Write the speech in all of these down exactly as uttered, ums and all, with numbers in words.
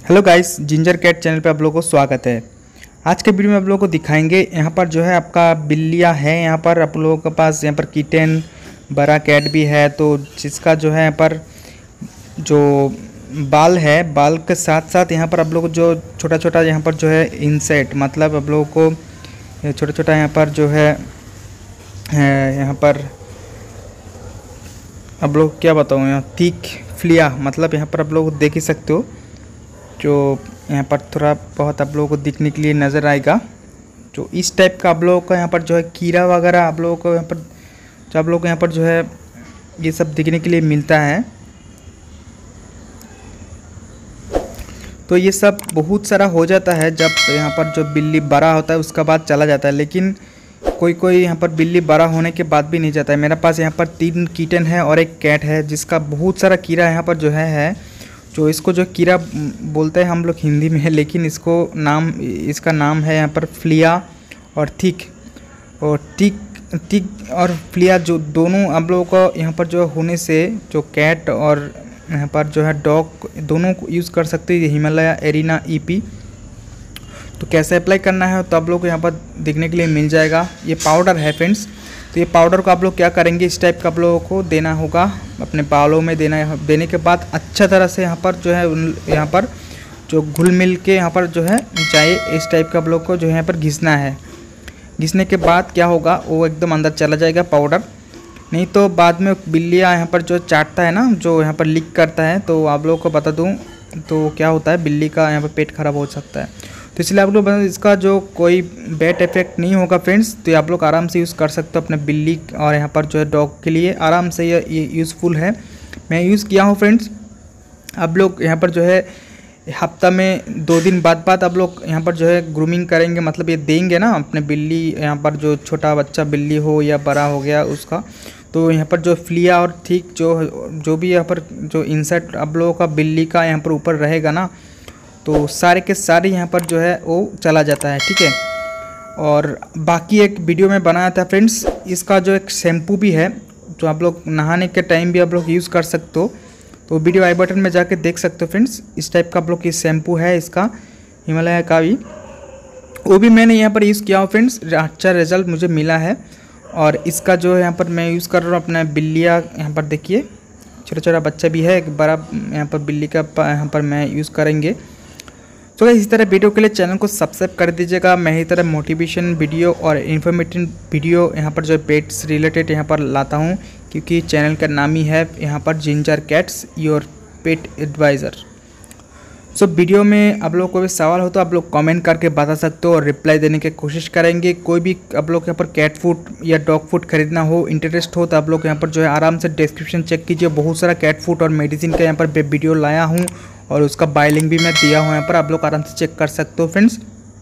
Hello guys, ginger cat channel पे आप लोगों को स्वागत है। आज के वीडियो में आप लोगों को दिखाएंगे यहाँ पर जो है आपका बिल्लियाँ है, यहाँ पर आप लोगों के पास यहाँ पर किटन बड़ा कैट भी है, तो जिसका जो है यहाँ पर जो बाल है, बाल के साथ साथ यहाँ पर आप लोग जो छोटा छोटा यहाँ पर जो है इंसेक्ट, मतलब आप लोगों को छोटा छोटा यहाँ पर जो है यहाँ पर आप लोग क्या बताऊँ, यहाँ थिक फ्लिया, मतलब यहाँ पर आप लोग देख ही सकते हो, जो यहाँ पर थोड़ा बहुत आप लोगों को दिखने के लिए नज़र आएगा। जो इस टाइप का आप लोगों को यहाँ पर जो है कीड़ा वगैरह आप लोगों को यहाँ पर जो आप लोगों को यहाँ पर जो है ये सब दिखने के लिए मिलता है। तो ये सब बहुत सारा हो जाता है जब यहाँ पर जो बिल्ली बड़ा होता है उसका बाद चला जाता है, लेकिन कोई कोई यहाँ पर बिल्ली बड़ा होने के बाद भी नहीं जाता है। मेरे पास यहाँ पर तीन कीटन है और एक कैट है, जिसका बहुत सारा कीड़ा यहाँ पर जो है है जो इसको जो कीड़ा बोलते हैं हम लोग हिंदी में है, लेकिन इसको नाम इसका नाम है यहाँ पर फ्लिया और थिक। और टिक टिक और फ्लिया जो दोनों आप लोगों को यहाँ पर जो होने से जो कैट और यहाँ पर जो है डॉग दोनों को यूज़ कर सकते हैं हिमालय एरिना ईपी। तो कैसे अप्लाई करना है तो आप लोग को यहाँ पर देखने के लिए मिल जाएगा। ये पाउडर है फ्रेंड्स, तो ये पाउडर को आप लोग क्या करेंगे, इस टाइप का आप लोगों को देना होगा अपने बालों में। देना है, देने के बाद अच्छा तरह से यहाँ पर जो है यहाँ पर जो घुल मिल के यहाँ पर जो है चाहिए, इस टाइप का आप लोग को जो है यहाँ पर घिसना है। घिसने के बाद क्या होगा, वो एकदम अंदर चला जाएगा पाउडर, नहीं तो बाद में बिल्लियाँ यहाँ पर जो चाटता है ना, जो यहाँ पर लीक करता है, तो आप लोगों को बता दूँ तो क्या होता है, बिल्ली का यहाँ पर पेट खराब हो सकता है। तो इसलिए आप लोग इसका जो कोई बैड इफेक्ट नहीं होगा फ्रेंड्स, तो ये आप लोग आराम से यूज़ कर सकते हो अपने बिल्ली और यहाँ पर जो है डॉग के लिए आराम से ये ये यूज़फुल है। मैं यूज़ किया हूँ फ्रेंड्स। आप लोग यहाँ पर जो है हफ्ता में दो दिन बाद बाद आप लोग यहाँ पर जो है ग्रूमिंग करेंगे, मतलब ये देंगे ना अपने बिल्ली, यहाँ पर जो छोटा बच्चा बिल्ली हो या बड़ा हो गया उसका, तो यहाँ पर जो फ्लिया और थिक जो जो भी यहाँ पर जो इंसेक्ट आप लोगों का बिल्ली का यहाँ पर ऊपर रहेगा ना, तो सारे के सारे यहाँ पर जो है वो चला जाता है, ठीक है। और बाकी एक वीडियो में बनाया था फ्रेंड्स, इसका जो एक शैम्पू भी है जो आप लोग नहाने के टाइम भी आप लोग यूज़ कर सकते हो, तो वीडियो आई बटन में जाके देख सकते हो फ्रेंड्स। इस टाइप का आप लोग की शैम्पू है इसका, हिमालय का भी, वो भी मैंने यहाँ पर यूज़ किया हूँ फ्रेंड्स, अच्छा रिजल्ट मुझे मिला है। और इसका जो है यहाँ पर मैं यूज़ कर रहा हूँ अपना बिल्लियाँ, यहाँ पर देखिए छोटा छोटा बच्चा भी है, एक बड़ा यहाँ पर बिल्ली का यहाँ पर मैं यूज़ करेंगे। तो इस तरह वीडियो के लिए चैनल को सब्सक्राइब कर दीजिएगा। मैं इस तरह मोटिवेशन वीडियो और इन्फॉर्मेटिव वीडियो यहाँ पर जो पेट्स रिलेटेड यहाँ पर लाता हूँ, क्योंकि चैनल का नाम ही है यहाँ पर ginger cats your pet adviser. So video में आप लोग को भी सवाल हो तो आप लोग कमेंट करके बता सकते हो और रिप्लाई देने की कोशिश करेंगे। कोई भी आप लोग यहाँ पर कैट फूड या डॉग फूड खरीदना हो, इंटरेस्ट हो, तो आप लोग यहाँ पर जो है आराम से डिस्क्रिप्शन चेक कीजिए। बहुत सारा कैट फूड और मेडिसिन का यहाँ पर वीडियो लाया हूँ और उसका बाय लिंक भी मैं दिया हूँ, यहाँ पर आप लोग आराम से चेक कर सकते हो फ्रेंड्स।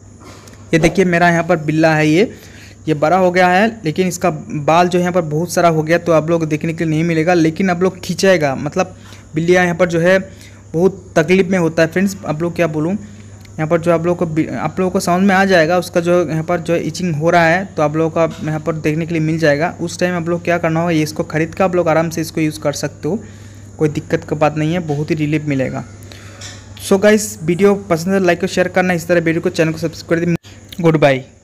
ये देखिए मेरा यहाँ पर बिल्ला है, ये ये बड़ा हो गया है, लेकिन इसका बाल जो यहाँ पर बहुत सारा हो गया, तो आप लोग देखने के लिए नहीं मिलेगा, लेकिन आप लोग खींचेगा, मतलब बिल्लियाँ यहाँ पर जो है बहुत तकलीफ में होता है फ्रेंड्स। आप लोग क्या बोलूँ, यहाँ पर जो आप लोग को आप लोगों को समझ में आ जाएगा, उसका जो यहाँ पर जो इचिंग हो रहा है, तो आप लोगों का यहाँ पर देखने के लिए मिल जाएगा। उस टाइम आप लोग क्या करना होगा, ये इसको खरीद कर आप लोग आराम से इसको यूज़ कर सकते हो, कोई दिक्कत का बात नहीं है, बहुत ही रिलीफ मिलेगा। सो गाइस, वीडियो पसंद है लाइक और शेयर करना, इस तरह वीडियो को चैनल को सब्सक्राइब कर दी। Good bye.